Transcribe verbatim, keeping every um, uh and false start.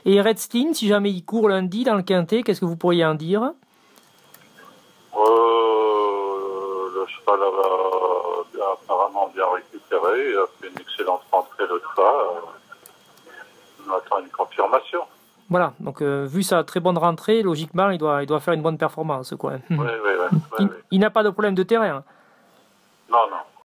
Et Redstein, si jamais il court lundi dans le Quintet, qu'est-ce que vous pourriez en dire? euh, Le cheval a, a apparemment bien récupéré, il a fait une excellente rentrée l'autre fois. On attend une confirmation. Voilà, donc euh, vu sa très bonne rentrée, logiquement, il doit, il doit faire une bonne performance, quoi. Oui, oui, oui. Il, oui, oui. il n'a pas de problème de terrain. Non, non.